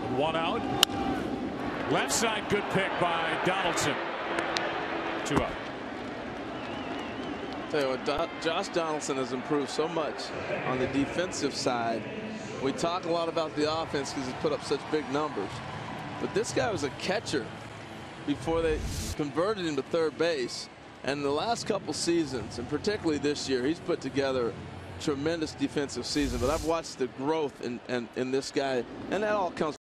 1 out. Left side, good pick by Donaldson. 2 out. Tell you what, Josh Donaldson has improved so much on the defensive side. We talk a lot about the offense because he's put up such big numbers, but this guy was a catcher before they converted him to third base. And the last couple seasons, and particularly this year, he's put together a tremendous defensive season. But I've watched the growth in this guy, and that all comes